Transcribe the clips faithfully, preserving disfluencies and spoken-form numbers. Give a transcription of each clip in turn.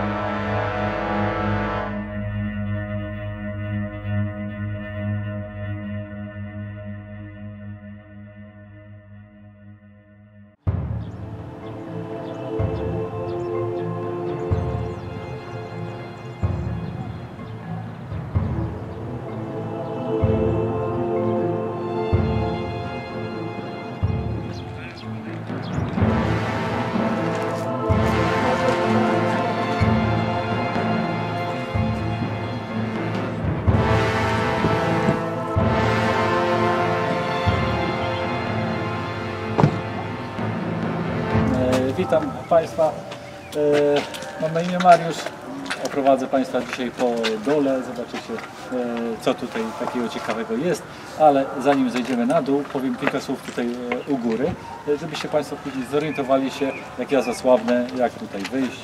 Witam Państwa, mam na imię Mariusz, oprowadzę Państwa dzisiaj po dole, zobaczycie co tutaj takiego ciekawego jest, ale zanim zejdziemy na dół, powiem kilka słów tutaj u góry, żebyście Państwo później zorientowali się, jak ja zasławne, jak tutaj wyjść.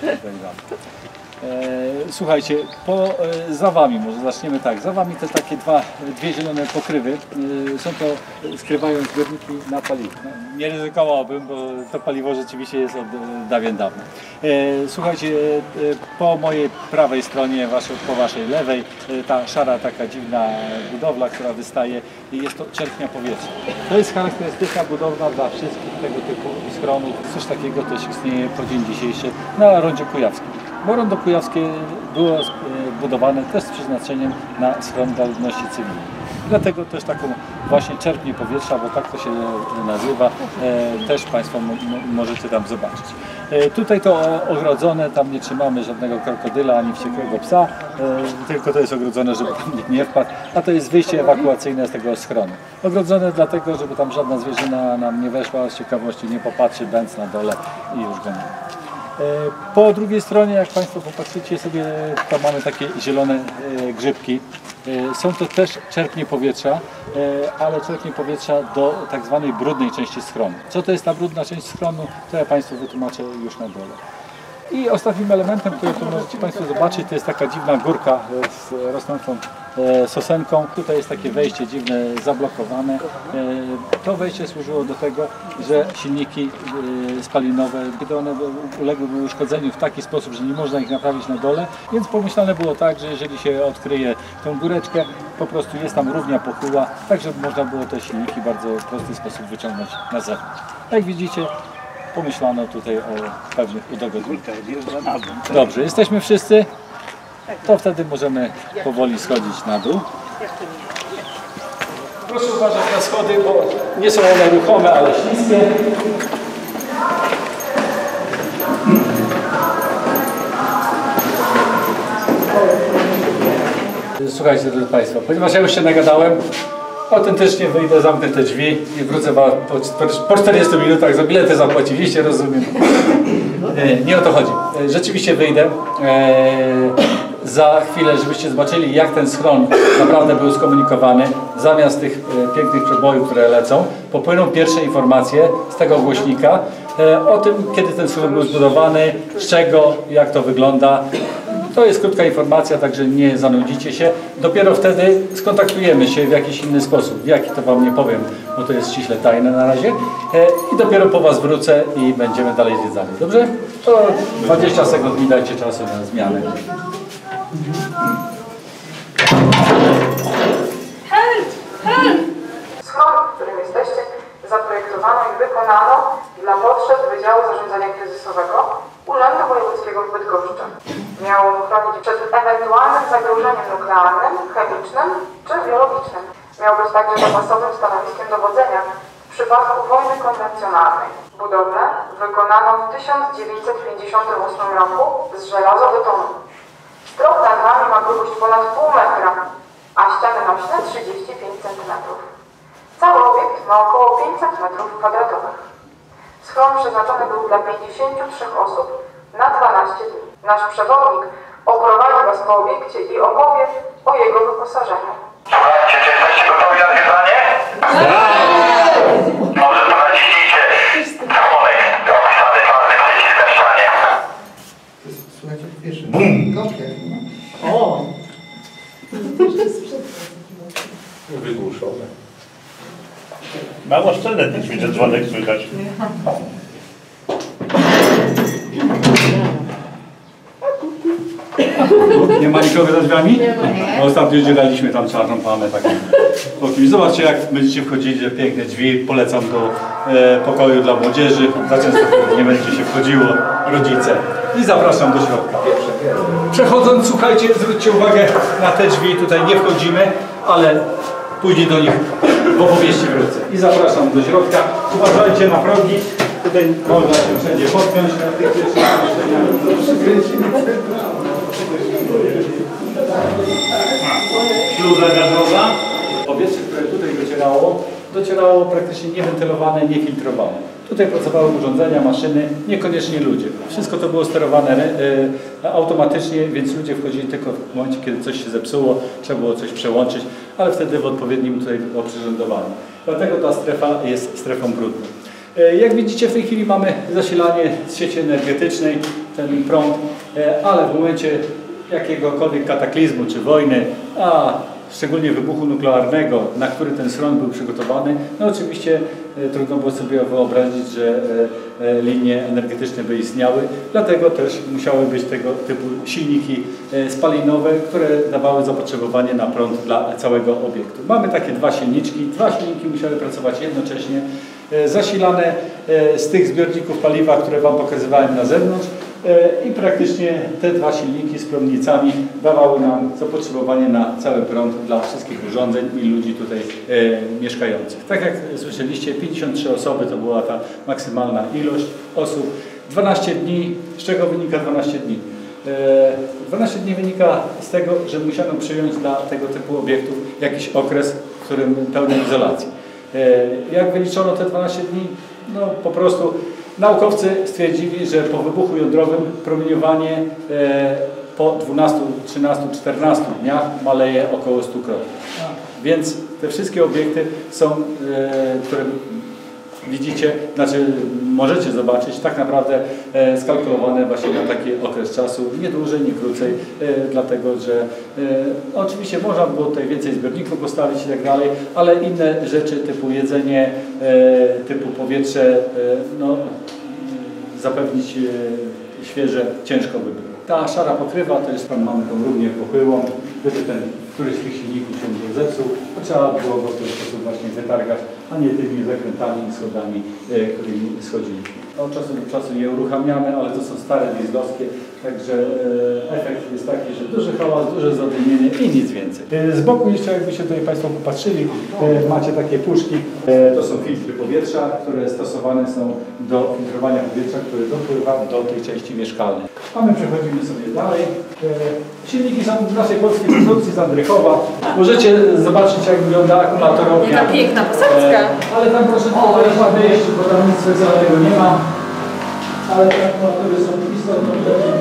Słuchajcie, po, za Wami, może zaczniemy tak, za Wami te takie dwa, dwie zielone pokrywy, są to, skrywają zbiorniki na paliwo. No, nie ryzykowałbym, bo to paliwo rzeczywiście jest od dawien dawna. Słuchajcie, po mojej prawej stronie, po Waszej lewej, ta szara taka dziwna budowla, która wystaje, jest to czerpnia powietrza. To jest charakterystyczna budowla dla wszystkich tego typu schronów. Coś takiego też istnieje po dzień dzisiejszy na Rondzie Kujawskim. Bo Rondo Kujawskie było budowane też z przeznaczeniem na schron dla ludności cywilnej. Dlatego też taką właśnie czerpnię powietrza, bo tak to się nazywa, też Państwo możecie tam zobaczyć. Tutaj to ogrodzone, tam nie trzymamy żadnego krokodyla ani wściekłego psa, tylko to jest ogrodzone, żeby tam nikt nie wpadł, a to jest wyjście ewakuacyjne z tego schronu. Ogrodzone dlatego, żeby tam żadna zwierzyna nam nie weszła, z ciekawości nie popatrzy, bęc na dole i już go nie ma. Po drugiej stronie, jak Państwo popatrzycie sobie, to mamy takie zielone grzybki. Są to też czerpnie powietrza, ale czerpnie powietrza do tak zwanej brudnej części schronu. Co to jest ta brudna część schronu, to ja Państwu wytłumaczę już na dole. I ostatnim elementem, który tu możecie Państwo zobaczyć, to jest taka dziwna górka z rosnącą sosenką. Tutaj jest takie wejście dziwne, zablokowane. To wejście służyło do tego, że silniki spalinowe, gdy one uległyby uszkodzeniu w taki sposób, że nie można ich naprawić na dole, więc pomyślane było tak, że jeżeli się odkryje tą góreczkę, po prostu jest tam równia pochyła, tak żeby można było te silniki w bardzo prosty sposób wyciągnąć na zewnątrz. Jak widzicie, pomyślano tutaj o pewnych udogodnieniach. Dobrze, jesteśmy wszyscy, to wtedy możemy powoli schodzić na dół. Proszę uważać na schody, bo nie są one ruchome, ale śliskie. Słuchajcie, drodzy Państwo, ponieważ ja już się nagadałem, autentycznie wyjdę, zamknę te drzwi i wrócę po, po czterdziestu minutach. Za bilety zapłaciliście, rozumiem. Nie o to chodzi. Rzeczywiście wyjdę. Za chwilę, żebyście zobaczyli, jak ten schron naprawdę był skomunikowany. Zamiast tych pięknych przebojów, które lecą, popłyną pierwsze informacje z tego głośnika o tym, kiedy ten schron był zbudowany, z czego, jak to wygląda. To jest krótka informacja, także nie zanudzicie się. Dopiero wtedy skontaktujemy się w jakiś inny sposób. W jaki to Wam nie powiem, bo to jest ściśle tajne na razie. I dopiero po Was wrócę i będziemy dalej zwiedzali. Dobrze? To dwadzieścia sekund mi dajcie czasu na zmianę. Help! Help! Schron, w którym jesteście, zaprojektowano i wykonano dla potrzeb Wydziału Zarządzania Kryzysowego Urzędu Wojewódzkiego w Bydgoszczy. Miało chronić przed ewentualnym zagrożeniem nuklearnym, chemicznym czy biologicznym. Miał być także zapasowym stanowiskiem dowodzenia w przypadku wojny konwencjonalnej. Budowlę wykonano w tysiąc dziewięćset pięćdziesiątym ósmym roku z żelazobetonu. Strop nad wami ma grubość ponad pół metra, a ściany nośne trzydzieści pięć centymetrów. Cały obiekt ma około pięćset metrów kwadratowych. Schron przeznaczony był dla pięćdziesięciu trzech osób na dwanaście dni. Nasz przewodnik oprowadzi Was po obiekcie i opowie o jego wyposażeniu. Słuchajcie, czy jesteście gotowi na zwiedzanie? Może prowadziliście członek do opisany czarny przycisk na ścianie. Słuchajcie, pierwszy. Bum! O! Wygłuszone. Mało szczelne ten ćwiczę dzwonek słychać. Nie ma nikogo za drzwiami? Nie ma. No, ostatnio udzielaliśmy tam czarną plamę taką. Zobaczcie, jak będziecie wchodzić, że piękne drzwi. Polecam do e, pokoju dla młodzieży. Za często nie będzie się wchodziło, rodzice. I zapraszam do środka. Przechodząc, słuchajcie, zwróćcie uwagę na te drzwi. Tutaj nie wchodzimy, ale później do nich w opowieści wrócę. I zapraszam do środka. Uważajcie na progi. Tutaj można się wszędzie podpiąć na tych pierwszych pomieszczeniach. Śluza gazowa. Powietrze, które tutaj docierało, docierało praktycznie niewentylowane, niefiltrowane. Tutaj pracowały urządzenia, maszyny, niekoniecznie ludzie. Wszystko to było sterowane e, automatycznie, więc ludzie wchodzili tylko w momencie, kiedy coś się zepsuło, trzeba było coś przełączyć, ale wtedy w odpowiednim tutaj oprzyrządowaniu. Dlatego ta strefa jest strefą brudną. E, jak widzicie, w tej chwili mamy zasilanie z sieci energetycznej, ten prąd, e, ale w momencie jakiegokolwiek kataklizmu czy wojny, a szczególnie wybuchu nuklearnego, na który ten schron był przygotowany, no oczywiście e, trudno było sobie wyobrazić, że e, e, linie energetyczne by istniały, dlatego też musiały być tego typu silniki e, spalinowe, które dawały zapotrzebowanie na prąd dla całego obiektu. Mamy takie dwa silniczki, dwa silniki musiały pracować jednocześnie, e, zasilane e, z tych zbiorników paliwa, które Wam pokazywałem na zewnątrz, i praktycznie te dwa silniki z prądnicami dawały nam zapotrzebowanie na cały prąd dla wszystkich urządzeń i ludzi tutaj e, mieszkających. Tak jak słyszeliście, pięćdziesiąt trzy osoby to była ta maksymalna ilość osób. dwanaście dni, z czego wynika dwanaście dni? E, dwanaście dni wynika z tego, że musiano przyjąć dla tego typu obiektów jakiś okres, w którym pełnej izolacji. E, jak wyliczono te dwanaście dni? No po prostu naukowcy stwierdzili, że po wybuchu jądrowym promieniowanie e, po dwunastu, trzynastu, czternastu dniach maleje około stu krotnie. Więc te wszystkie obiekty są, e, które widzicie, znaczy możecie zobaczyć, tak naprawdę e, skalkulowane właśnie na taki okres czasu, nie dłużej, nie krócej, e, dlatego że e, oczywiście można było tutaj więcej zbiorników postawić i tak dalej, ale inne rzeczy typu jedzenie, e, typu powietrze, e, no, zapewnić e, świeże ciężko by było. Ta szara pokrywa, to jest tam mamy tą równię pochyłą, gdyby ten któryś z tych silników się nie zepsuł, to trzeba było go w ten sposób właśnie wytargać, a nie tymi zakrętami i schodami, e, którymi schodziliśmy. Od czasu do czasu je uruchamiamy, ale to są stare dieslowskie, także e, efekt jest taki, że duży hałas, duże zadymienie i nic więcej. E, z boku jeszcze jakbyście tutaj Państwo popatrzyli, e, macie takie puszki, e, to są filtry powietrza, które stosowane są do filtrowania powietrza, które dopływa do tej części mieszkalnej. A my przechodzimy sobie dalej. E, silniki są w naszej polskiej produkcji z Andrychowa. Możecie zobaczyć, jak wygląda akumulatorownia. Jaka piękna posadzka. E, ale tam proszę trzeba wyjść, bo tam nic specjalnego nie ma. Ale te akumulatory są istotną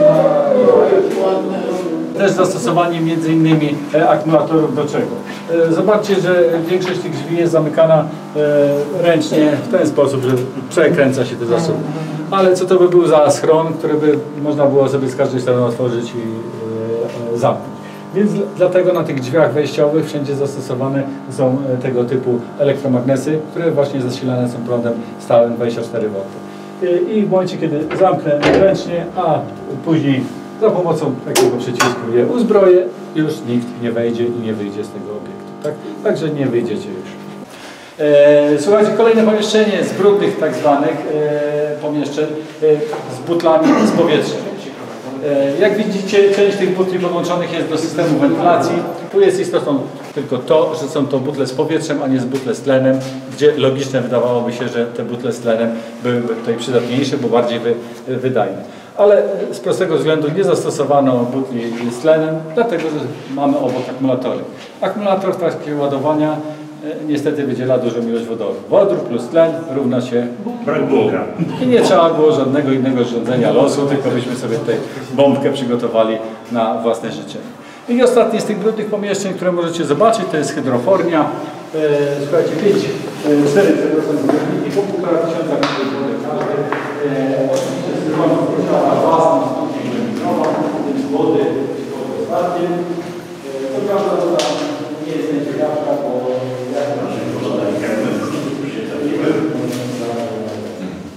dla też zastosowanie między innymi e, akumulatorów do czego? E, zobaczcie, że większość tych drzwi jest zamykana e, ręcznie w ten sposób, że przekręca się te zasoby. Ale co to by był za schron, który by można było sobie z każdej strony otworzyć i e, zamknąć. Więc dlatego na tych drzwiach wejściowych wszędzie zastosowane są tego typu elektromagnesy, które właśnie zasilane są prądem stałym dwadzieścia cztery wolt. I w momencie, kiedy zamknę ręcznie, a później za pomocą takiego przycisku je uzbroję, już nikt nie wejdzie i nie wyjdzie z tego obiektu. Tak? Także nie wyjdziecie już. E, słuchajcie, kolejne pomieszczenie z brudnych tak zwanych e, pomieszczeń e, z butlami z powietrzem. E, jak widzicie, część tych butli podłączonych jest do systemu wentylacji. Tu jest istotą tylko to, że są to butle z powietrzem, a nie z butle z tlenem, gdzie logiczne wydawałoby się, że te butle z tlenem byłyby tutaj przydatniejsze, bo bardziej wy, wydajne. Ale z prostego względu nie zastosowano butli z tlenem, dlatego że mamy obok akumulatory. Akumulator w trakcie ładowania e, niestety wydziela dużą ilość wodoru. Wodór plus tlen równa się brak bułka. I nie trzeba było żadnego innego urządzenia losu, tylko byśmy sobie tutaj bombkę przygotowali na własne życzenie. I ostatnie z tych brudnych pomieszczeń, które możecie zobaczyć, to jest hydrofornia. E, słuchajcie, pięć, cztery procent zbiorniki, po półtora tysiąca litrów wody każdy. Oczywiście strona posiada własną studnię głębinową, więc wody wody ostatnie. To prawda, że ta nie jest najciekawsza, bo jak to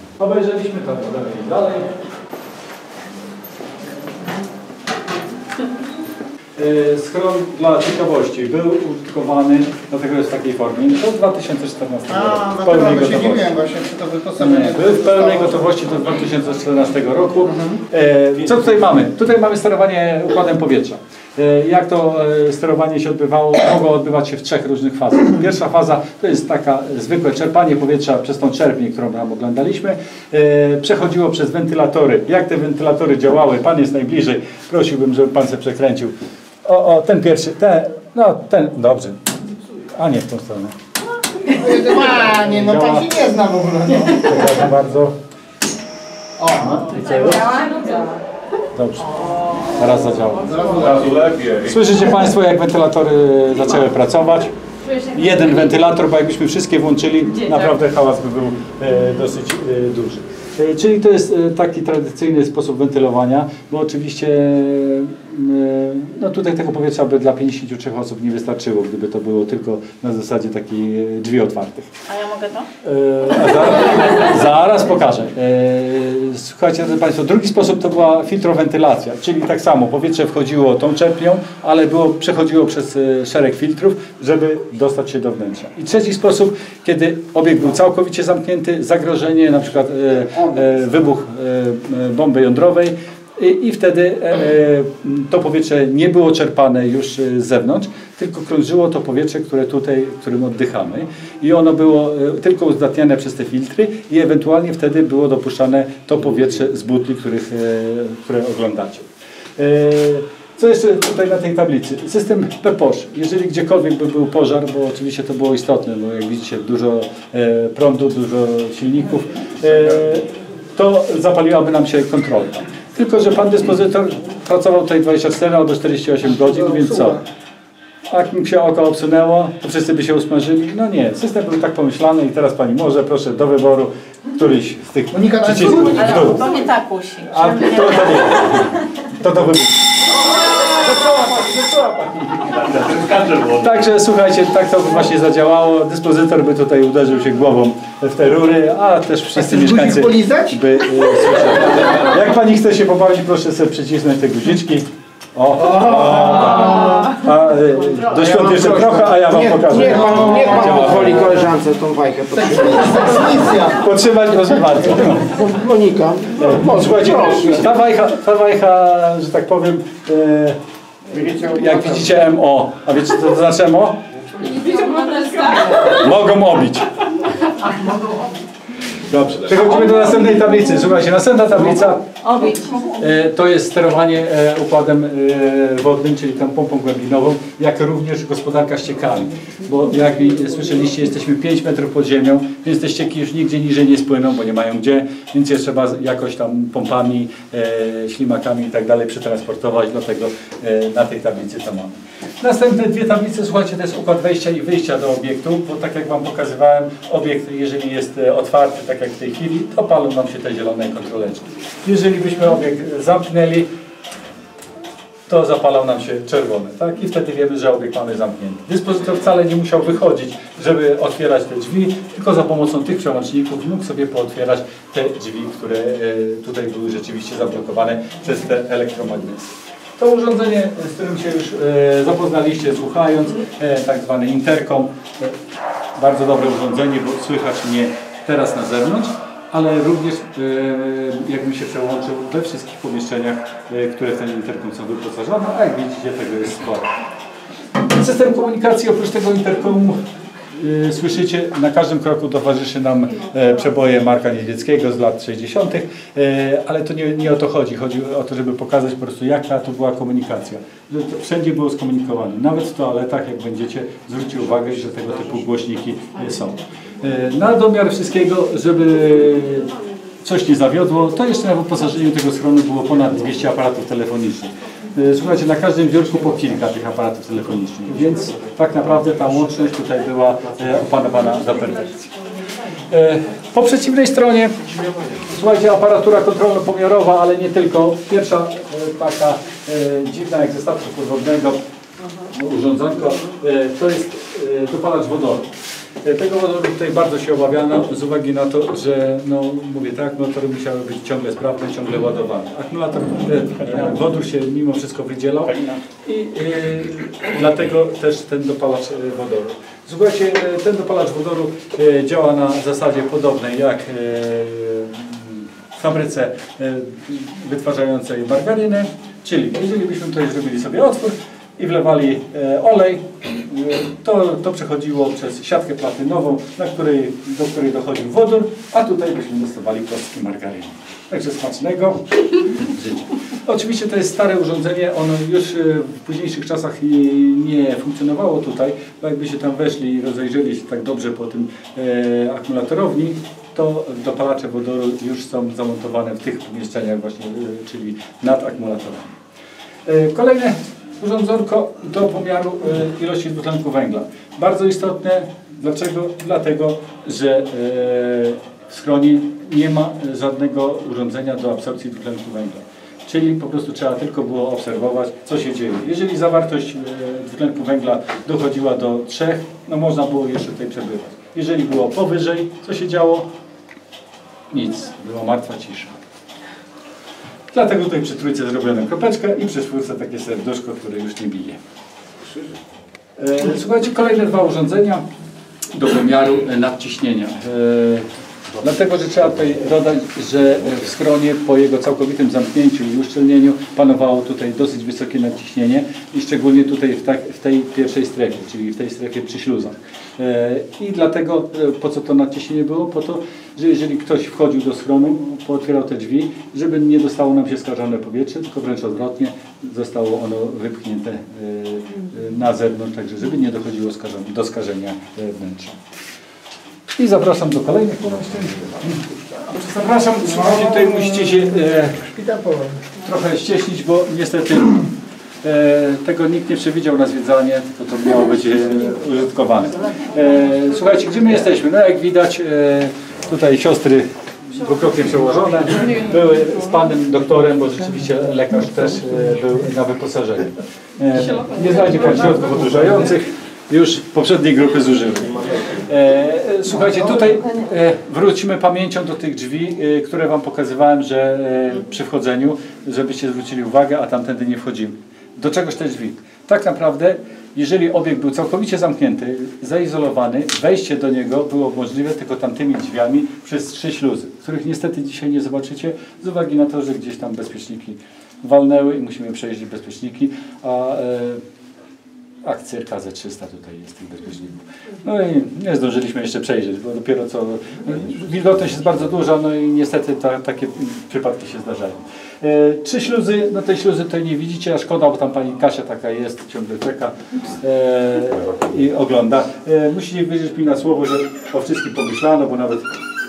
obejrzeliśmy to, podamy dalej. schron dla ciekawości był użytkowany, dlatego jest w takiej formie, do dwa tysiące czternastego A, roku. W pełnej dlatego się gotowości. dziwiłem właśnie, czy to wyposażenie... Był w pełnej gotowości do dwa tysiące czternastego roku. E, co tutaj mamy? Tutaj mamy sterowanie układem powietrza. E, jak to e, sterowanie się odbywało? Mogło odbywać się w trzech różnych fazach. Pierwsza faza to jest taka zwykłe czerpanie powietrza przez tą czerpnię, którą tam oglądaliśmy. E, przechodziło przez wentylatory. Jak te wentylatory działały? Pan jest najbliżej. Prosiłbym, żeby pan się przekręcił. O, o, ten pierwszy, ten, no ten, dobrze. A nie w tą stronę. Panie, no pan się nie zna w ogóle. No. Przepraszam bardzo. O, I co jest? Dobrze. Teraz zadziała. Razu lepiej. Słyszycie Państwo, jak wentylatory zaczęły pracować? Jeden wentylator, bo jakbyśmy wszystkie włączyli, naprawdę hałas by był e, dosyć e, duży. E, czyli to jest e, taki tradycyjny sposób wentylowania, bo oczywiście e, no tutaj tego powietrza by dla pięćdziesięciu trzech osób nie wystarczyło, gdyby to było tylko na zasadzie takiej e, drzwi otwartych. A ja mogę to? E, a zaraz, zaraz pokażę. E, słuchajcie, drodzy Państwo, drugi sposób to była filtrowentylacja, czyli tak samo powietrze wchodziło tą czerpnią, ale było, przechodziło przez e, szereg filtrów, żeby dostać się do wnętrza. I trzeci sposób, kiedy obiekt był całkowicie zamknięty, zagrożenie, na przykład e, e, wybuch e, bomby jądrowej, I, I wtedy e, to powietrze nie było czerpane już z zewnątrz, tylko krążyło to powietrze, które tutaj, którym oddychamy. I ono było e, tylko uzdatniane przez te filtry i ewentualnie wtedy było dopuszczane to powietrze z butli, których, e, które oglądacie. E, Co jeszcze tutaj na tej tablicy? System P P O S. Jeżeli gdziekolwiek by był pożar, bo oczywiście to było istotne, bo jak widzicie dużo e, prądu, dużo silników, e, to zapaliłaby nam się kontrola. Tylko że pan dyspozytor pracował tutaj dwadzieścia cztery albo czterdzieści osiem godzin, więc co? Jak mi się oko obsunęło, to wszyscy by się usmażyli. No nie, system był tak pomyślany i teraz pani może, proszę, do wyboru któryś z tych Monika, ale przycisków w Ale dół. to mnie tak kusi. A to, to nie. To do wyboru. Ten skacze było. Także słuchajcie, tak to by właśnie zadziałało. Dyspozytor by tutaj uderzył się głową w te rury, a też wszyscy guzik mieszkańcy polizać? by e, słyszeli. Jak pani chce się pobawić, proszę sobie przycisnąć te guziczki. O, o, a, e, do świąt jeszcze trochę, a ja wam pokażę. Niech pan, niech pan pozwoli koleżance tą bajkę podtrzymać. Transmisja. Potrzymać, proszę bardzo. Monika, Słuchajcie, ta wajcha, ta wajcha, że tak powiem, e, jak widzicie M O, a wiecie co to znaczy M O? Mogą obić. Dobrze, przechodzimy do następnej tablicy. Słuchajcie, następna tablica Obić. e, to jest sterowanie e, układem e, wodnym, czyli tą pompą głębinową, jak również gospodarka ściekami. Bo jak i słyszeliście, jesteśmy pięć metrów pod ziemią, więc te ścieki już nigdzie niżej nie spłyną, bo nie mają gdzie, więc je trzeba jakoś tam pompami, e, ślimakami i tak dalej przetransportować, dlatego e, na tej tablicy to mamy. Następne dwie tablice, słuchajcie, to jest układ wejścia i wyjścia do obiektu, bo tak jak wam pokazywałem, obiekt, jeżeli jest e, otwarty, tak jak w tej chwili, to palą nam się te zielone kontroleczki. Jeżeli byśmy obiekt zamknęli, to zapalał nam się czerwony, tak? I wtedy wiemy, że obiekt mamy zamknięty. Dyspozytor wcale nie musiał wychodzić, żeby otwierać te drzwi, tylko za pomocą tych przełączników mógł sobie pootwierać te drzwi, które e, tutaj były rzeczywiście zablokowane przez te elektromagnety. To urządzenie, z którym się już e, zapoznaliście słuchając, e, tak zwany interkom. E, bardzo dobre urządzenie, bo słychać mnie teraz na zewnątrz, ale również e, jakbym się przełączył we wszystkich pomieszczeniach, e, które w ten interkom są wyposażone, a jak widzicie, tego jest sporo. System komunikacji oprócz tego interkomu, e, słyszycie, na każdym kroku towarzyszy nam e, przeboje Marka Niedźwieckiego z lat sześćdziesiątych, e, ale to nie, nie o to chodzi. Chodzi o to, żeby pokazać po prostu, jaka to była komunikacja. Że to wszędzie było skomunikowane. Nawet w toaletach, jak będziecie, zwróćcie uwagę, że tego typu głośniki e, są. E, na domiar wszystkiego, żeby coś nie zawiodło, to jeszcze na wyposażeniu tego schronu było ponad dwieście aparatów telefonicznych. Słuchajcie, na każdym biurku po kilka tych aparatów telefonicznych, więc tak naprawdę ta łączność tutaj była opanowana do perfekcji. Po przeciwnej stronie, słuchajcie, aparatura kontrolno-pomiarowa, ale nie tylko. Pierwsza taka dziwna jak ze statku podwodnego urządzonko, to jest dopalacz wodoru. Tego wodoru tutaj bardzo się obawiano z uwagi na to, że no mówię tak, motory musiały być ciągle sprawne, ciągle ładowane. Akumulator, e, wodór się mimo wszystko wydzielał i e, dlatego też ten dopalacz wodoru. Słuchajcie, ten dopalacz wodoru e, działa na zasadzie podobnej jak e, w fabryce e, wytwarzającej margarynę, czyli jeżeli byśmy tutaj zrobili sobie otwór i wlewali e, olej, e, to, to przechodziło przez siatkę platynową, na której, do której dochodził wodór, a tutaj byśmy dostawali kostki margaryny. Także smacznego życia. Oczywiście to jest stare urządzenie, ono już w późniejszych czasach nie funkcjonowało tutaj, bo jakby się tam weszli i rozejrzeli się tak dobrze po tym e, akumulatorowni, to dopalacze wodoru już są zamontowane w tych pomieszczeniach właśnie, e, czyli nad akumulatorami. E, kolejne urządzonko do pomiaru e, ilości dwutlenku węgla. Bardzo istotne. Dlaczego? Dlatego, że e, w schronie nie ma żadnego urządzenia do absorpcji dwutlenku węgla. Czyli po prostu trzeba tylko było obserwować, co się dzieje. Jeżeli zawartość e, dwutlenku węgla dochodziła do trzech, no można było jeszcze tutaj przebywać. Jeżeli było powyżej, co się działo? Nic. Była martwa cisza. Dlatego tutaj przy trójce zrobiono kropeczkę i przy czwórce takie serduszko, które już nie bije. E, słuchajcie, kolejne dwa urządzenia do pomiaru nadciśnienia. E, Dlatego, że trzeba tutaj dodać, że w schronie po jego całkowitym zamknięciu i uszczelnieniu panowało tutaj dosyć wysokie nadciśnienie i szczególnie tutaj w, tak, w tej pierwszej strefie, czyli w tej strefie przy śluzach. I dlatego po co to nadciśnienie było? Po to, że jeżeli ktoś wchodził do schronu, pootwierał te drzwi, żeby nie dostało nam się skażone powietrze, tylko wręcz odwrotnie, zostało ono wypchnięte na zewnątrz, także żeby nie dochodziło do skażenia wnętrza. I zapraszam do kolejnych pomieszczeń. Zapraszam, słuchajcie, tutaj musicie się e, trochę ścieśnić, bo niestety e, tego nikt nie przewidział na zwiedzanie, tylko to miało być e, użytkowane. E, słuchajcie, gdzie my jesteśmy? No jak widać, e, tutaj siostry dwukrotnie przełożone, były z panem doktorem, bo rzeczywiście lekarz też e, był na wyposażeniu. E, nie znajdzie pan środków odurzających. Już poprzedniej grupy zużyły. E, słuchajcie, tutaj e, wrócimy pamięcią do tych drzwi, e, które wam pokazywałem, że e, przy wchodzeniu, żebyście zwrócili uwagę, a tamtędy nie wchodzimy. Do czegoś te drzwi? Tak naprawdę, jeżeli obiekt był całkowicie zamknięty, zaizolowany, wejście do niego było możliwe tylko tamtymi drzwiami przez trzy śluzy, których niestety dzisiaj nie zobaczycie, z uwagi na to, że gdzieś tam bezpieczniki walnęły i musimy przejść bezpieczniki, a e, akcja K Z trzysta tutaj jest tych bezpieczników. No i nie zdążyliśmy jeszcze przejrzeć, bo dopiero co wilgotność jest bardzo duża, no i niestety ta, takie przypadki się zdarzają. E, trzy śluzy, no tej śluzy tutaj nie widzicie, a szkoda, bo tam pani Kasia taka jest, ciągle czeka e, i ogląda. E, musicie wierzyć mi na słowo, że o wszystkim pomyślano, bo nawet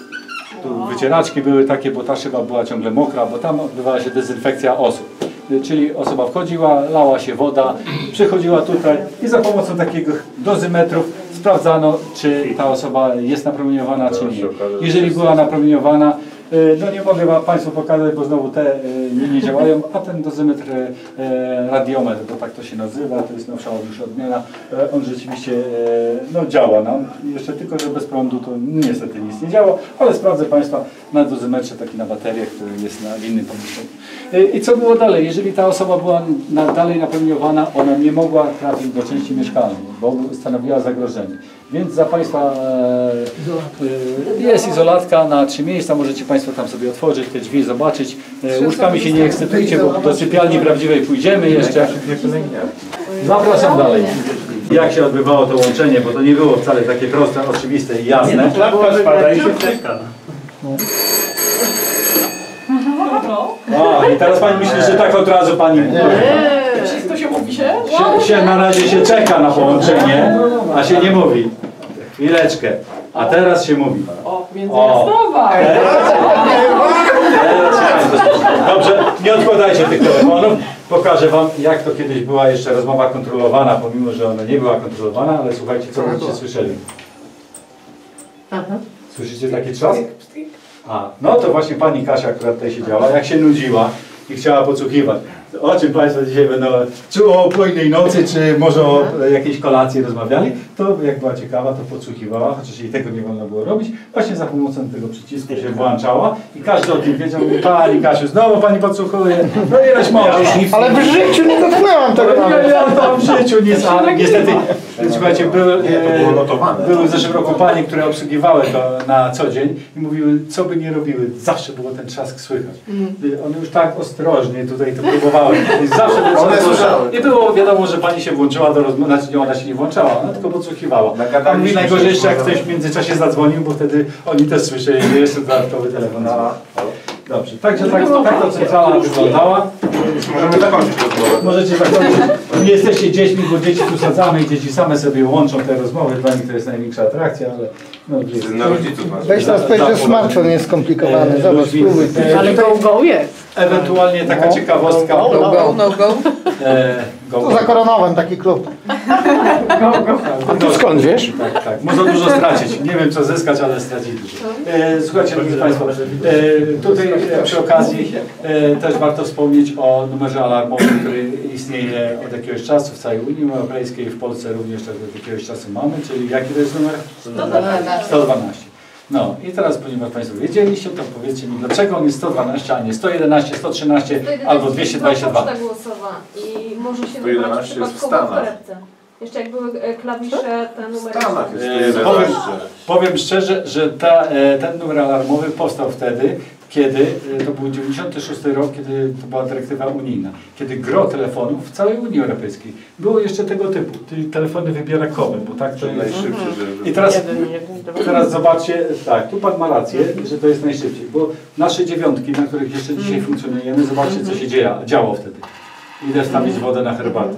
tu wycieraczki były takie, bo ta szyba była ciągle mokra, bo tam odbywała się dezynfekcja osób. Czyli osoba wchodziła, lała się woda, przychodziła tutaj i za pomocą takiego dozymetrów sprawdzano, czy ta osoba jest napromieniowana, czy nie. Jeżeli była napromieniowana, no nie mogę wam Państwu pokazać, bo znowu te nie, nie działają, a ten dozymetr radiometr, bo tak to się nazywa, to jest nowsza już odmiana, on rzeczywiście no, działa nam. Jeszcze tylko, że bez prądu to niestety nic nie działa, ale sprawdzę Państwa na dozymetrze, taki na baterię, który jest na innym pomieszczeniu. I co było dalej? Jeżeli ta osoba była na, dalej napromieniowana, ona nie mogła trafić do części mieszkalnej, bo stanowiła zagrożenie. Więc za Państwa e, jest izolatka na trzy miejsca, możecie Państwo tam sobie otworzyć te drzwi, zobaczyć. E, łóżkami się nie ekscytujcie, bo do sypialni prawdziwej pójdziemy jeszcze. Zapraszam dalej. Jak się odbywało to łączenie, bo to nie było wcale takie proste, oczywiste i jasne. Klapka spada i się czeka. O, i teraz Pani myśli, że tak od razu Pani To się mówi się? się, się na razie się czeka na połączenie, a się nie mówi. Chwileczkę. A teraz się mówi. O, międzyjazdowa! Dobrze, nie odkładajcie tych telefonów. Pokażę Wam, jak to kiedyś była jeszcze rozmowa kontrolowana, pomimo że ona nie była kontrolowana, ale słuchajcie, co będziecie słyszeli. Słyszycie taki trzask? A, no to właśnie pani Kasia, która tutaj siedziała, jak się nudziła i chciała podsłuchiwać. o czym Państwo dzisiaj będą, czy o późnej nocy, czy może o jakiejś kolacji rozmawiali, to jak była ciekawa, to podsłuchiwała, chociaż jej tego nie wolno było robić, właśnie za pomocą tego przycisku się włączała i każdy o tym wiedział, mówi, pani Kasiu, znowu pani podsłuchuje, no ileś może. Ale w życiu nie dotknęłam tego nawet. Nie, ja tam w życiu nic, ale niestety, słuchajcie, były, e, były w zeszłym roku panie, które obsługiwały to na co dzień i mówiły, co by nie robiły, zawsze było ten trzask słychać. E, One już tak ostrożnie tutaj to próbowały. I zawsze ten trzask słyszały. Nie było wiadomo, że pani się włączyła do rozmowy, znaczy nie, ona się nie włączała, ona tylko podsłuchiwała. A mówi najgorzej jeszcze, jak ktoś w międzyczasie zadzwonił, bo wtedy oni też słyszeli, że jeszcze dodatkowy telefon. Dobrze, także tak, tak to centrala wyglądała. Możemy zakończyć rozmowę. Możecie zakończyć. Nie jesteście dziećmi, bo dzieci tu sadzamy i dzieci same sobie łączą te rozmowy. Dla nich to jest największa atrakcja, ale no, Na rodziców masz. Weź teraz powiedz, że smartfon jest skomplikowany. Zobacz, spróbuj. Ale go go jest. Ewentualnie taka No. ciekawostka. No, no, no. No go. E, go, Tu zakoronowałem taki klub. A ty skąd wiesz? Tak, tak. Można dużo stracić. Nie wiem co zyskać, ale stracić dużo. E, słuchajcie, drodzy Państwo, e, tutaj e, przy okazji e, też warto wspomnieć o numerze alarmowym, który istnieje od jakiegoś czasu w całej Unii Europejskiej, w Polsce również od jakiegoś czasu mamy, czyli jaki to jest numer? sto dwanaście. No i teraz, ponieważ Państwo wiedzieliście, to powiedzcie mi, dlaczego on jest sto dwanaście, a nie sto jedenaście, sto trzynaście albo dwieście dwadzieścia dwa. Poczta głosowa i może się sto wybrać jedenaście jest w przypadkowo w Stanach. torebce. Jeszcze jak były e, klawisze, te W numery. Stanach jest E, sto powiem, jedenaście. powiem szczerze, że ta, e, ten numer alarmowy powstał wtedy, kiedy, e, to był dziewięćdziesiąty szósty rok, kiedy to była dyrektywa unijna, kiedy gro telefonów w całej Unii Europejskiej było jeszcze tego typu, czyli telefony wybierakowe, bo tak to jest. Najszybszy, żeby... I teraz, Jeden, jeden, dwa. teraz zobaczcie, tak, tu Pan ma rację, że to jest najszybciej, bo nasze dziewiątki, na których jeszcze dzisiaj funkcjonujemy, zobaczcie co się dzieje, działo wtedy. Idę wstawić wodę na herbatę.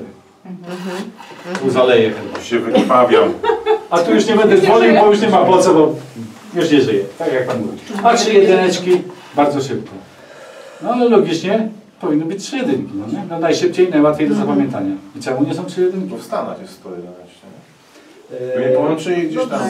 Tu zaleję herbatę. się wykrwawiam. A tu już nie będę dzwonił, bo już nie ma po co, bo już nie żyje, tak jak Pan mówi. A trzy jedyneczki bardzo szybko. No ale logicznie powinny być trzy jedynki, no nie? No najszybciej, najłatwiej do zapamiętania. I czemu nie są trzy jedynki? Bo w Stanach jest sto jedenaście. Eee, Nie połączyli gdzieś tam.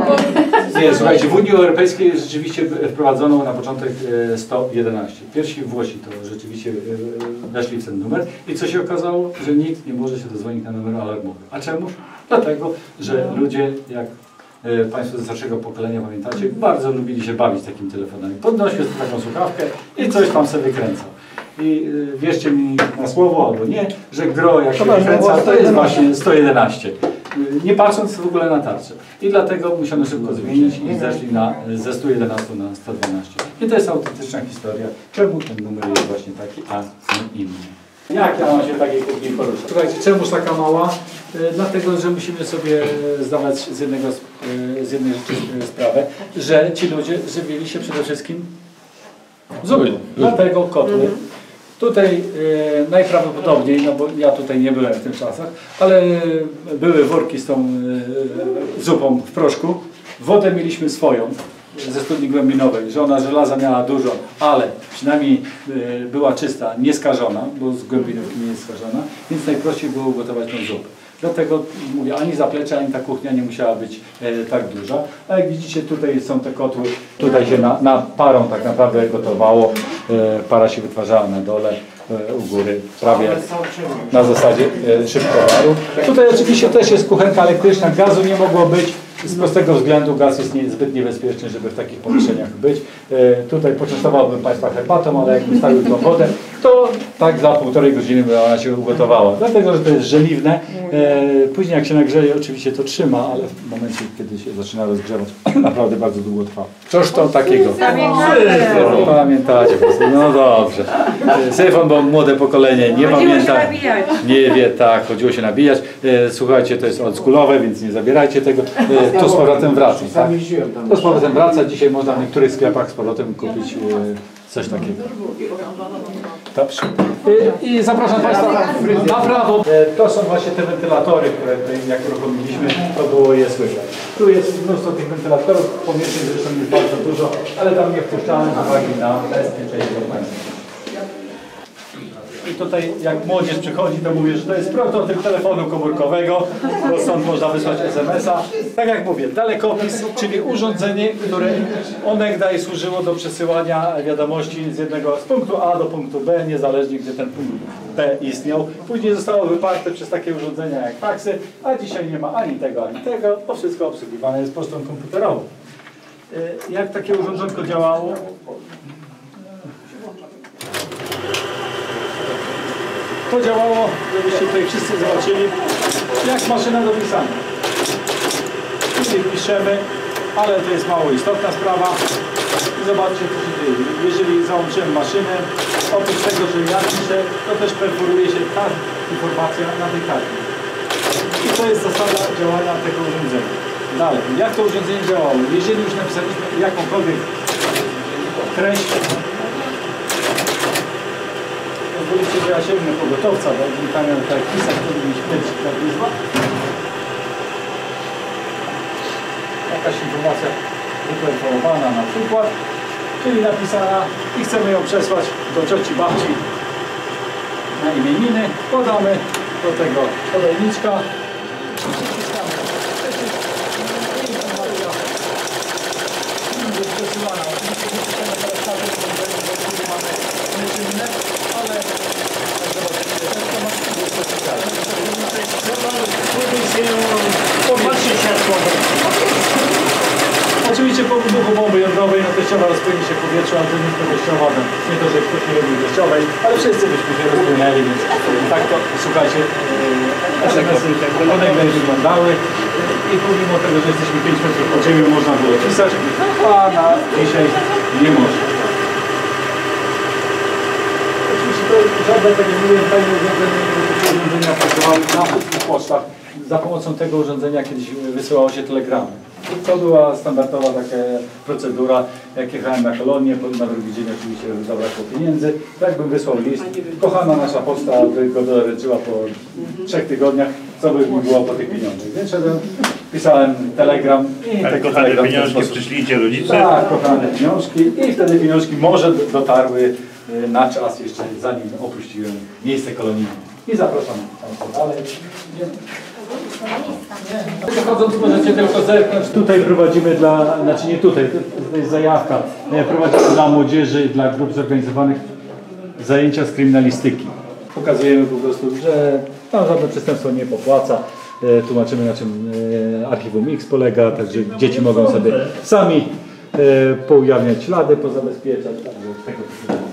Nie, słuchajcie, w Unii Europejskiej rzeczywiście wprowadzono na początek e, sto jedenaście. Pierwsi Włosi to rzeczywiście e, weszli w ten numer i co się okazało? Że nikt nie może się dozwonić na numer alarmowy. A czemuż? Dlatego, że ludzie, jak e, Państwo ze starszego pokolenia pamiętacie, bardzo lubili się bawić takim telefonami. Podnosił taką słuchawkę i coś tam sobie kręcał. I e, wierzcie mi na słowo albo nie, że gro jak się kręca, to jest właśnie sto jedenaście. Nie patrząc w ogóle na tarczę. I dlatego musiano szybko zmienić i zeszli na, ze stu jedenastu na sto dwanaście. I to jest autentyczna historia, czemu ten numer jest właśnie taki, a nie inny. Jak ja mam się takiej kuchni poruszać? Słuchajcie, czemuż taka mała? E, dlatego, że musimy sobie zdawać z, jednego, e, z jednej rzeczy sprawę, że ci ludzie żywili się przede wszystkim zupą. Dlatego kotły. Tutaj e, najprawdopodobniej, no bo ja tutaj nie byłem w tych czasach, ale były worki z tą e, zupą w proszku. Wodę mieliśmy swoją ze studni głębinowej, że ona żelaza miała dużo, ale przynajmniej e, była czysta, nieskażona, bo z głębinówki nie jest skażona, więc najprościej było ugotować tą zupę. Dlatego mówię, ani zaplecze, ani ta kuchnia nie musiała być e, tak duża. A jak widzicie, tutaj są te kotły, tutaj się na, na parą tak naprawdę gotowało. E, para się wytwarzała na dole, e, u góry, prawie na zasadzie e, szybkowaru. Tutaj oczywiście też jest kuchenka elektryczna, gazu nie mogło być. Z prostego względu gaz jest nie, zbyt niebezpieczny, żeby w takich pomieszczeniach być. E, tutaj poczęstowałbym Państwa herbatą, ale jakbym stawił tą wodę, to tak za półtorej godziny by ona się ugotowała. Dlatego, że to jest żeliwne. E, później jak się nagrzeje, oczywiście to trzyma, ale w momencie, kiedy się zaczyna rozgrzewać, naprawdę bardzo długo trwa. Cóż to takiego? Syfon, pamiętacie. No dobrze. E, Syfon, bo młode pokolenie nie pamięta. Nie wie, tak, chodziło się nabijać. E, słuchajcie, to jest oldschoolowe, więc nie zabierajcie tego. E, to z powrotem wraca. Tak? To z powrotem wraca. Dzisiaj można w niektórych sklepach z powrotem kupić e, coś takiego. Dobrze. I, I zapraszam Państwa na prawo. E, to są właśnie te wentylatory, które tutaj, jak uruchomiliśmy, to było je słyszeć. Tu jest mnóstwo tych wentylatorów, pomieszczeń zresztą jest bardzo dużo, ale tam nie wpuszczamy z uwagi na bezpieczeństwo Państwa. I tutaj jak młodzież przychodzi, to mówię, że to jest prototyp telefonu komórkowego, bo stąd można wysłać es em es a. Tak jak mówię, dalekopis, czyli urządzenie, które onegdaj służyło do przesyłania wiadomości z jednego z punktu A do punktu B, niezależnie gdzie ten punkt B istniał. Później zostało wyparte przez takie urządzenia jak faksy, a dzisiaj nie ma ani tego, ani tego. To wszystko obsługiwane jest pocztą komputerową. Jak takie urządzonko działało? To działało, żebyście tutaj wszyscy zobaczyli, jak maszyna do pisania. Tutaj piszemy, ale to jest mało istotna sprawa. I zobaczcie, co się dzieje. Jeżeli załączyłem maszynę, oprócz tego, że ja piszę, to też perforuje się ta informacja na tej karcie. I to jest zasada działania tego urządzenia. Dalej, jak to urządzenie działało? Jeżeli już napisaliśmy jakąkolwiek treść, pozwolicie, że ja sięgnę po gotowca, bo unikania tak pisać, to by mi śmierć tak wyzwa. Jakaś informacja wyperformowana na przykład, czyli napisana i chcemy ją przesłać do cioci, babci na imieniny. Podamy do tego podajniczka. Przesyłana. Oczywiście nie chcemy teraz cały urządzenie, bo tutaj mamy nieczynne, ale jak zobaczycie, to jest to maszyny specjalne. Popatrzcie światło. Oczywiście po wybuchu bomby jądrowej no teściowa rozpłynie się w powietrzu, ale to nie tylko teściowa, no, nie to, że ktoś nie robił teściowej, ale wszyscy byśmy się rozpłynęli, więc tak to, słuchajcie, es em esy onegdaj wyglądały i pomimo tego, że jesteśmy pięć metrów pod ziemią, można było pisać, a na dzisiaj nie można. Oczywiście to żadne, tak jak mówiłem, tajne urządzenie, takie urządzenia pracowały na wszystkich pocztach. Za pomocą tego urządzenia kiedyś wysyłało się telegramy. To była standardowa taka procedura, jak jechałem na kolonię, na drugi dzień oczywiście zabrakło pieniędzy. Tak bym wysłał list. Kochana nasza poczta by go doręczyła po trzech tygodniach, co by mi było po tych pieniądzach. Więc szedłem, pisałem telegram i tak, taki kochane telegram pieniążki przyślijcie rodzice. Tak, kochane pieniążki i wtedy pieniążki może dotarły na czas jeszcze zanim opuściłem miejsce kolonijne. I zapraszam Państwa dalej. Wychodząc możecie tylko zerknąć. Tutaj prowadzimy dla, znaczy nie tutaj, to jest zajawka. Prowadzimy dla młodzieży, dla grup zorganizowanych zajęcia z kryminalistyki. Pokazujemy po prostu, że tam żadne przestępstwo nie popłaca. Tłumaczymy, na czym archiwum X polega, także dzieci mogą sobie sami poujawniać ślady, pozabezpieczać. Także tego typu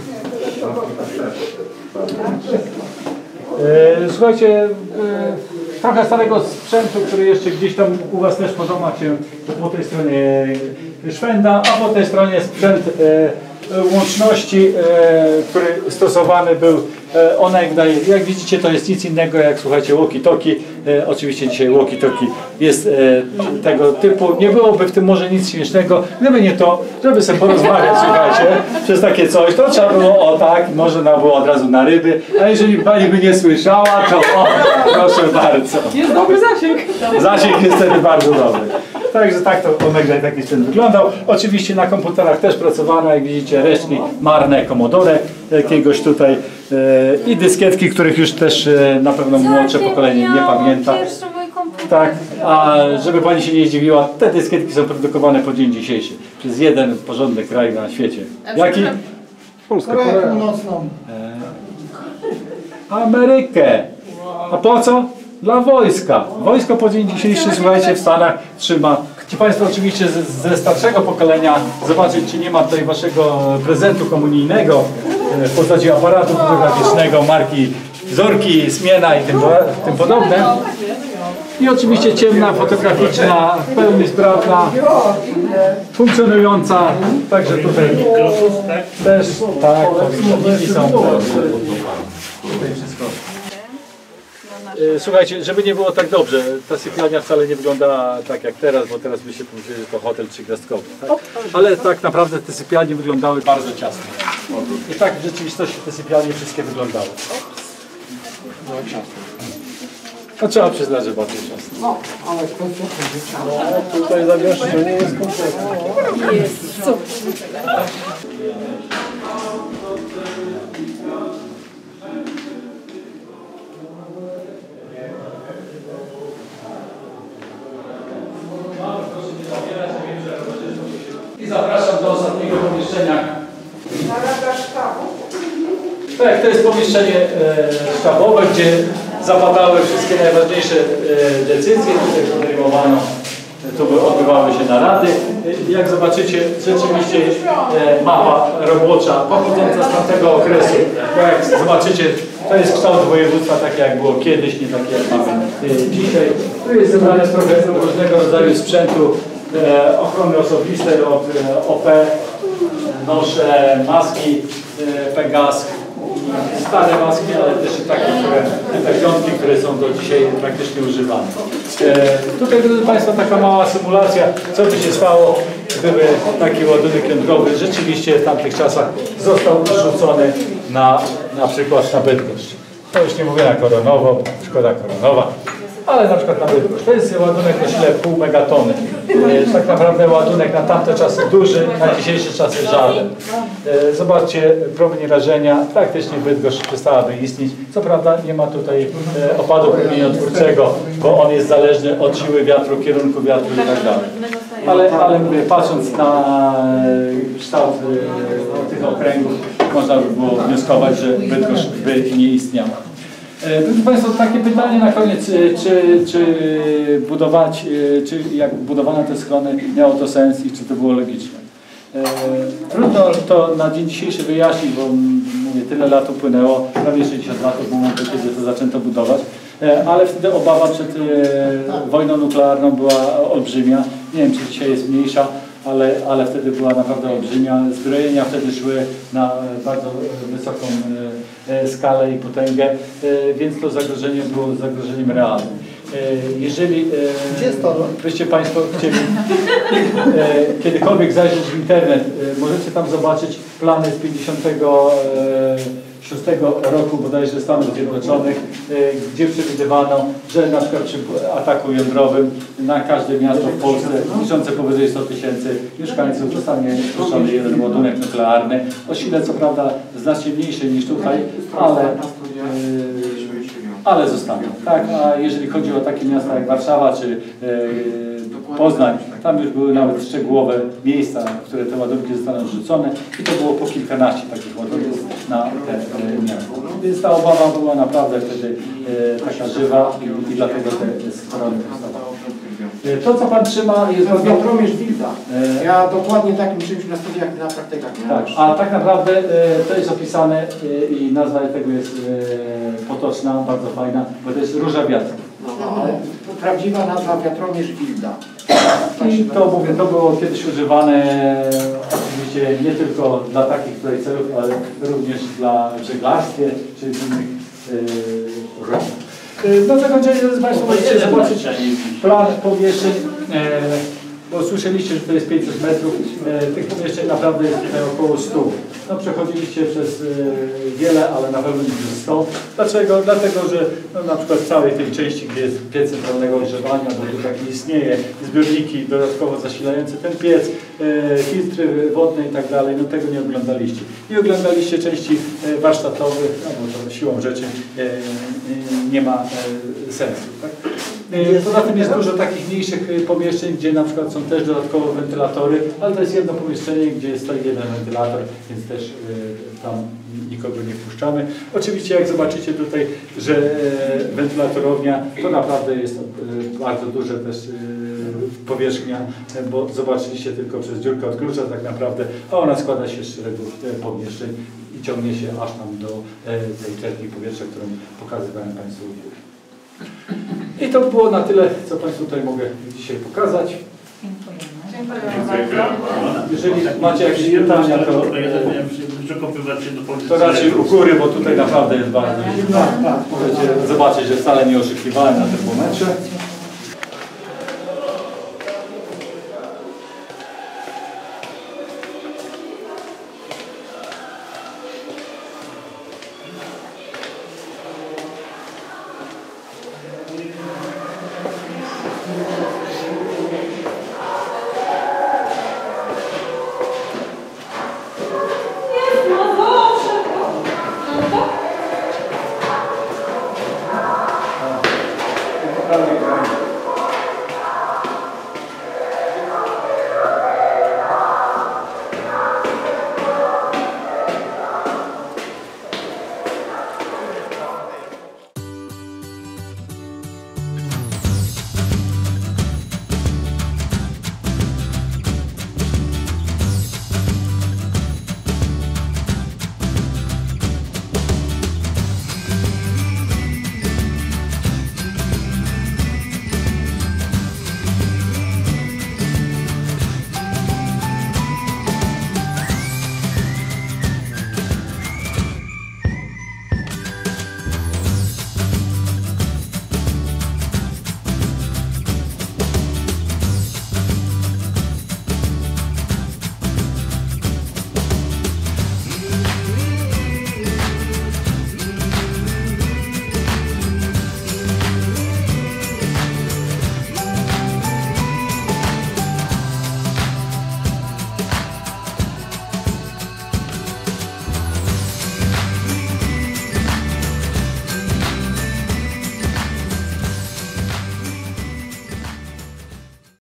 Słuchajcie, trochę starego sprzętu, który jeszcze gdzieś tam u Was też po domach się po tej stronie szwenda, a po tej stronie sprzęt łączności, który stosowany był onegdaj. Jak widzicie, to jest nic innego jak, słuchajcie, walkie-talkie. Oczywiście dzisiaj walkie-talkie jest tego typu. Nie byłoby w tym może nic śmiesznego, gdyby nie to, żeby sobie porozmawiać, słuchajcie, przez takie coś, to trzeba było o tak, można było od razu na ryby, a jeżeli Pani by nie słyszała, to o, proszę bardzo. Jest dobry zasięg. Zasięg jest wtedy bardzo dobry. Także tak to onegdaj taki sprzęt wyglądał. Oczywiście na komputerach też pracowano, jak widzicie, resztki marne Commodore jakiegoś tutaj e, i dyskietki, których już też e, na pewno młodsze pokolenie nie pamięta. Tak, a żeby Pani się nie zdziwiła, te dyskietki są produkowane po dzień dzisiejszy przez jeden porządny kraj na świecie. Jaki? Polska. Koreę Północną. Amerykę. A po co? Dla wojska. Wojsko po dzień dzisiejszy, słuchajcie, w Stanach trzyma. Ci Państwo oczywiście ze, ze starszego pokolenia zobaczyć, czy nie ma tutaj Waszego prezentu komunijnego w postaci aparatu fotograficznego marki Zorki, Smiena i tym, tym podobne. I oczywiście ciemna, fotograficzna, w pełni sprawna, funkcjonująca. Także tutaj też, tak, powinniki są. Tutaj wszystko. Słuchajcie, żeby nie było tak dobrze, ta sypialnia wcale nie wygląda tak jak teraz, bo teraz by się pomyśleli, że to hotel trzygwiazdkowy. Tak? Ale tak naprawdę te sypialnie wyglądały bardzo ciasno. I tak w rzeczywistości te sypialnie wszystkie wyglądały. No trzeba przyznać, że bardzo ciasno. No, ale kwestia pożycia. No, tutaj zamieszczenie jest kompletne. Jest, super. Tak, to jest pomieszczenie e, sztabowe, gdzie zapadały wszystkie najważniejsze e, decyzje, tutaj podejmowano, tu odbywały się narady. E, jak zobaczycie, rzeczywiście e, mapa robocza pochodząca z tamtego okresu, bo jak zobaczycie, to jest kształt województwa takie jak było kiedyś, nie takie jak mamy e, dzisiaj. Tu jest zebrane trochę różnego rodzaju sprzętu e, ochrony osobistej od e, O P, noszę maski e, Pegas, stare maski, ale też takie, które, te piątki, które są do dzisiaj praktycznie używane. E, tutaj, drodzy Państwo, taka mała symulacja, co by się stało, gdyby taki ładunek jądrowy rzeczywiście w tamtych czasach został rzucony na, na przykład na Bydgoszcz. To już nie mówię na Koronowo, szkoda Koronowa, ale na przykład na Bydgoszcz. To jest ładunek o sile pół megatony. E, tak naprawdę ładunek na tamte czasy duży, na dzisiejsze czasy żaden. E, zobaczcie, promień rażenia, praktycznie Bydgoszcz przestałaby istnieć. Co prawda nie ma tutaj e, opadu promieniotwórczego, bo on jest zależny od siły wiatru, kierunku wiatru i tak dalej. Ale, ale mówię, patrząc na kształt e, tych okręgów, można by było wnioskować, że Bydgoszcz by nie istniał. Drodzy Państwo, takie pytanie na koniec, czy, czy budować, czy jak budowano te schrony, miało to sens i czy to było logiczne? Trudno to na dzień dzisiejszy wyjaśnić, bo mówię, tyle lat upłynęło, prawie sześćdziesiąt lat od momentu, kiedy to zaczęto budować, ale wtedy obawa przed wojną nuklearną była olbrzymia. Nie wiem, czy dzisiaj jest mniejsza, ale, ale wtedy była naprawdę olbrzymia. Zbrojenia wtedy szły na bardzo wysoką skalę i potęgę, więc to zagrożenie było zagrożeniem realnym. Jeżeli byście Państwo chcieli kiedykolwiek zajrzeć w internet, możecie tam zobaczyć plany z pięćdziesiątego szóstego roku bodajże Stanów Zjednoczonych, gdzie przewidywano, że na przykład przy ataku jądrowym na każde miasto w Polsce liczące powyżej stu tysięcy mieszkańców zostanie spuszczony jeden ładunek nuklearny o sile co prawda znacznie mniejszej niż tutaj, ale ale zostaną. Tak, a jeżeli chodzi o takie miasta jak Warszawa czy e, Poznań, tam już były nawet szczegółowe miejsca, w które te ładunki zostaną rzucone i to było po kilkanaście takich ładunków na te e, miasta. Więc ta obawa była naprawdę wtedy e, taka żywa i, i dlatego te schrony powstawały. E, to, co Pan trzyma, jest To wiatromierz Wilda. Ja dokładnie takim czymś na studiach i na praktykach miałem. Tak, a tak naprawdę e, to jest opisane e, i nazwa tego jest e, potoczna, bardzo fajna, bo to jest róża wiatru. No, ale prawdziwa nazwa wiatromierz Wilda. I to mówię, to było kiedyś używane oczywiście nie tylko dla takich tutaj celów, ale również dla żeglarstwie czy innych yy, na zakończenie, drodzy Państwo, możecie zobaczyć plan pomieszczeń. Bo słyszeliście, że to jest pięćset metrów, e, tych pomieszczeń naprawdę jest tutaj około stu. No, przechodziliście przez e, wiele, ale na pewno nie przez sto. Dlaczego? Dlatego, że no, na przykład w całej tej części, gdzie jest piec centralnego ogrzewania, bo tu tak nie istnieje, zbiorniki dodatkowo zasilające ten piec, e, filtry wodne i tak dalej, no tego nie oglądaliście. Nie oglądaliście części e, warsztatowych, no bo to siłą rzeczy e, e, nie ma e, sensu. Tak? Poza tym jest dużo takich mniejszych pomieszczeń, gdzie na przykład są też dodatkowo wentylatory, ale to jest jedno pomieszczenie, gdzie stoi jeden wentylator, więc też tam nikogo nie wpuszczamy. Oczywiście jak zobaczycie tutaj, że wentylatorownia to naprawdę jest bardzo duża też powierzchnia, bo zobaczyliście tylko przez dziurkę od klucza tak naprawdę, a ona składa się z szeregu pomieszczeń i ciągnie się aż tam do tej czerni powietrza, którą pokazywałem Państwu. I to było na tyle, co Państwu tutaj mogę dzisiaj pokazać. Dziękuję bardzo. Jeżeli macie jakieś pytania, to, to raczej u góry, bo tutaj naprawdę jest bardzo zimno. Możecie zobaczyć, że wcale nie oszukiwałem na tym momencie.